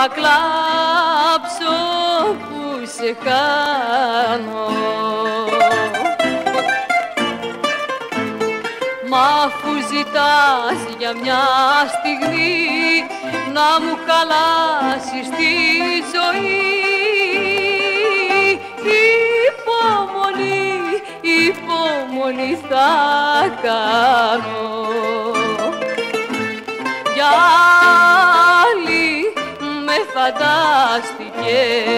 θα κλάψω που σε χάνω. Μα αφού ζητάς για μια στιγμή να μου χαλάσεις τη ζωή, υπομονή, υπομονή θα κάνω. Για άλλη με φαντάστηκες,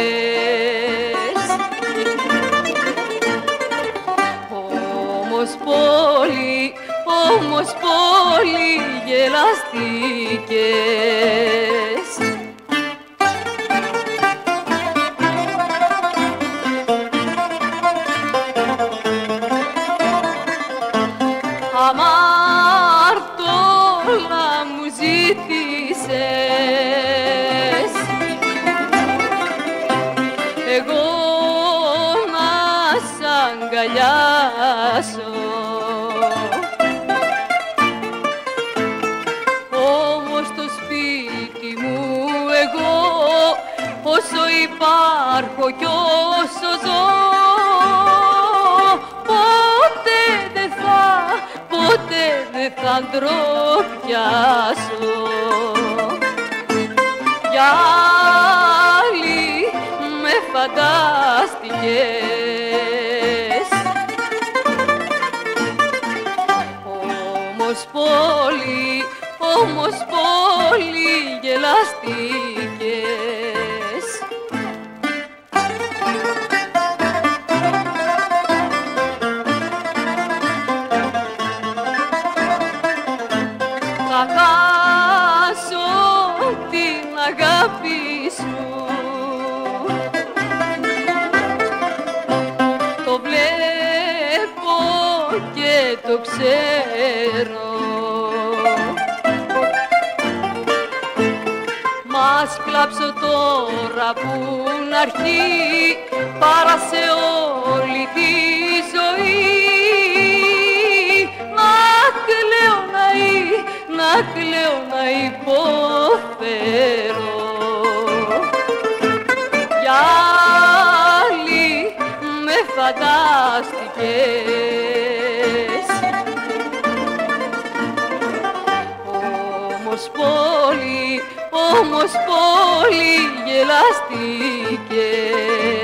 όμως πολύ γελαστήκες. Αμάρτωλα μου ζήτησες εγώ να σ' αγκαλιάσω, όμως στο σπίτι μου εγώ όσο υπάρχω κι όσο ζω ποτέ δεν θα ντροπιάσω. Για άλλη με φαντάστηκες, όμως πολύ γελαστήκες. Θα χάσω την αγάπη σου, το βλέπω και το ξέρω. Μας κλάψω τώρα που να'ρχεί παρά σε όλη τη ζωή. Να κλαίω να υποφέρω. Για άλλη με φαντάστηκες, όμως πολύ γελαστήκες.